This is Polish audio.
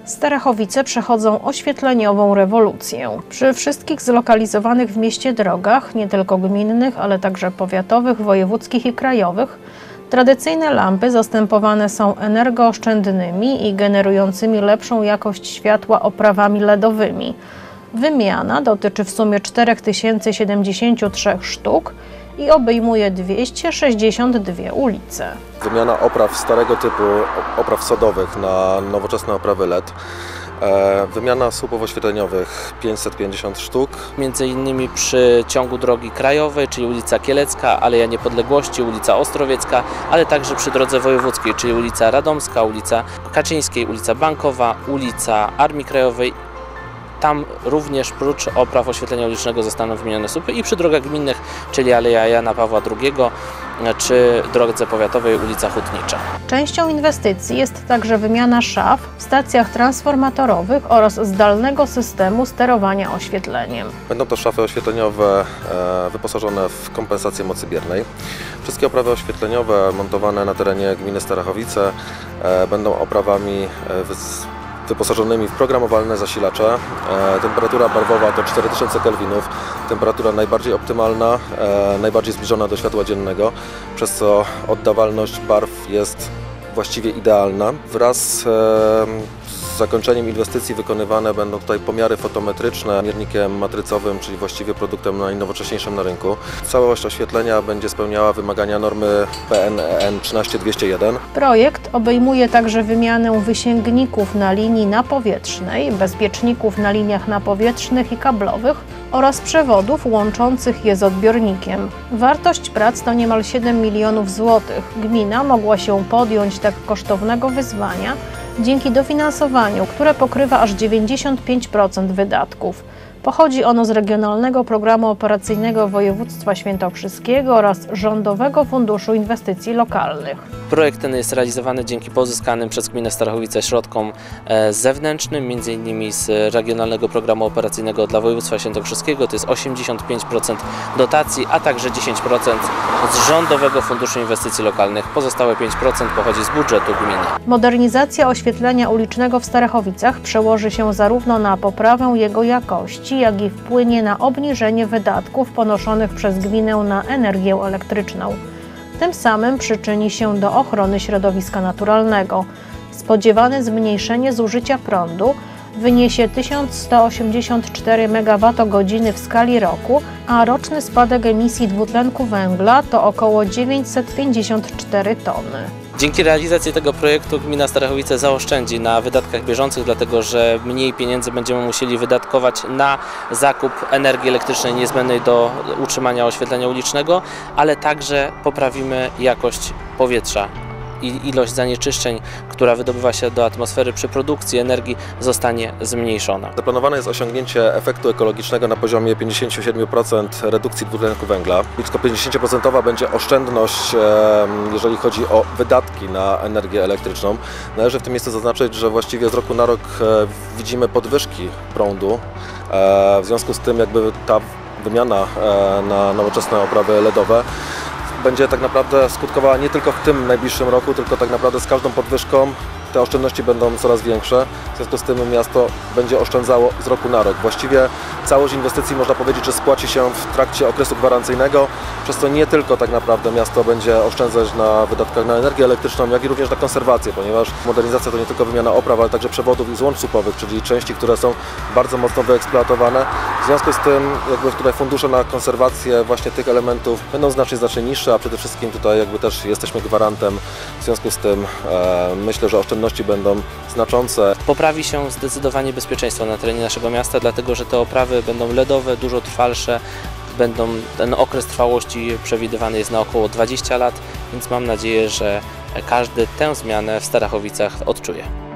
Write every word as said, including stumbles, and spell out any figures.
Starachowice przechodzą oświetleniową rewolucję. Przy wszystkich zlokalizowanych w mieście drogach, nie tylko gminnych, ale także powiatowych, wojewódzkich i krajowych, tradycyjne lampy zastępowane są energooszczędnymi i generującymi lepszą jakość światła oprawami ledowymi. Wymiana dotyczy w sumie cztery tysiące siedemdziesiąt trzy sztuk i obejmuje dwieście sześćdziesiąt dwie ulice. Wymiana opraw starego typu, opraw sodowych na nowoczesne oprawy L E D. Wymiana słupów oświetleniowych pięćset pięćdziesiąt sztuk. Między innymi przy ciągu drogi krajowej, czyli ulica Kielecka, Aleja Niepodległości, ulica Ostrowiecka, ale także przy drodze wojewódzkiej, czyli ulica Radomska, ulica Kaczyńskiej, ulica Bankowa, ulica Armii Krajowej. Tam również prócz opraw oświetlenia ulicznego zostaną wymienione słupy i przy drogach gminnych, czyli Aleja Jana Pawła drugiego, czy drodze powiatowej ulica Hutnicza. Częścią inwestycji jest także wymiana szaf w stacjach transformatorowych oraz zdalnego systemu sterowania oświetleniem. Będą to szafy oświetleniowe wyposażone w kompensację mocy biernej. Wszystkie oprawy oświetleniowe montowane na terenie gminy Starachowice będą oprawami wyposażonymi w programowalne zasilacze. E, temperatura barwowa to cztery tysiące kelwinów, temperatura najbardziej optymalna, e, najbardziej zbliżona do światła dziennego, przez co oddawalność barw jest właściwie idealna. Wraz e, z zakończeniem inwestycji wykonywane będą tutaj pomiary fotometryczne miernikiem matrycowym, czyli właściwie produktem najnowocześniejszym na rynku. Całość oświetlenia będzie spełniała wymagania normy P N E N trzynaście dwieście jeden. Projekt obejmuje także wymianę wysięgników na linii napowietrznej, bezpieczników na liniach napowietrznych i kablowych oraz przewodów łączących je z odbiornikiem. Wartość prac to niemal siedem milionów złotych. Gmina mogła się podjąć tak kosztownego wyzwania dzięki dofinansowaniu, które pokrywa aż dziewięćdziesiąt pięć procent wydatków. Pochodzi ono z Regionalnego Programu Operacyjnego Województwa Świętokrzyskiego oraz Rządowego Funduszu Inwestycji Lokalnych. Projekt ten jest realizowany dzięki pozyskanym przez gminę Starachowice środkom zewnętrznym, między innymi z Regionalnego Programu Operacyjnego dla Województwa Świętokrzyskiego, to jest osiemdziesiąt pięć procent dotacji, a także dziesięć procent z Rządowego Funduszu Inwestycji Lokalnych. Pozostałe pięć procent pochodzi z budżetu gminy. Modernizacja oświetlenia ulicznego w Starachowicach przełoży się zarówno na poprawę jego jakości, jak i wpłynie na obniżenie wydatków ponoszonych przez gminę na energię elektryczną. Tym samym przyczyni się do ochrony środowiska naturalnego. Spodziewane zmniejszenie zużycia prądu wyniesie tysiąc sto osiemdziesiąt cztery megawattogodziny w skali roku, a roczny spadek emisji dwutlenku węgla to około dziewięćset pięćdziesiąt cztery tony. Dzięki realizacji tego projektu gmina Starachowice zaoszczędzi na wydatkach bieżących, dlatego że mniej pieniędzy będziemy musieli wydatkować na zakup energii elektrycznej niezbędnej do utrzymania oświetlenia ulicznego, ale także poprawimy jakość powietrza i ilość zanieczyszczeń, która wydobywa się do atmosfery przy produkcji energii, zostanie zmniejszona. Zaplanowane jest osiągnięcie efektu ekologicznego na poziomie pięćdziesiąt siedem procent redukcji dwutlenku węgla. Blisko pięćdziesiąt procent będzie oszczędność, jeżeli chodzi o wydatki na energię elektryczną. Należy w tym miejscu zaznaczyć, że właściwie z roku na rok widzimy podwyżki prądu. W związku z tym jakby ta wymiana na nowoczesne oprawy ledowe będzie tak naprawdę skutkowała nie tylko w tym najbliższym roku, tylko tak naprawdę z każdą podwyżką te oszczędności będą coraz większe. W związku z tym miasto będzie oszczędzało z roku na rok. Właściwie całość inwestycji można powiedzieć, że spłaci się w trakcie okresu gwarancyjnego, przez co nie tylko tak naprawdę miasto będzie oszczędzać na wydatkach na energię elektryczną, jak i również na konserwację, ponieważ modernizacja to nie tylko wymiana opraw, ale także przewodów i złącz słupowych, czyli części, które są bardzo mocno wyeksploatowane. W związku z tym jakby tutaj fundusze na konserwację właśnie tych elementów będą znacznie, znacznie niższe, a przede wszystkim tutaj jakby też jesteśmy gwarantem. W związku z tym e, myślę, że oszczędności będą znaczące. Poprawi się zdecydowanie bezpieczeństwo na terenie naszego miasta, dlatego że te oprawy będą ledowe, dużo trwalsze. Będą, ten okres trwałości przewidywany jest na około dwadzieścia lat, więc mam nadzieję, że każdy tę zmianę w Starachowicach odczuje.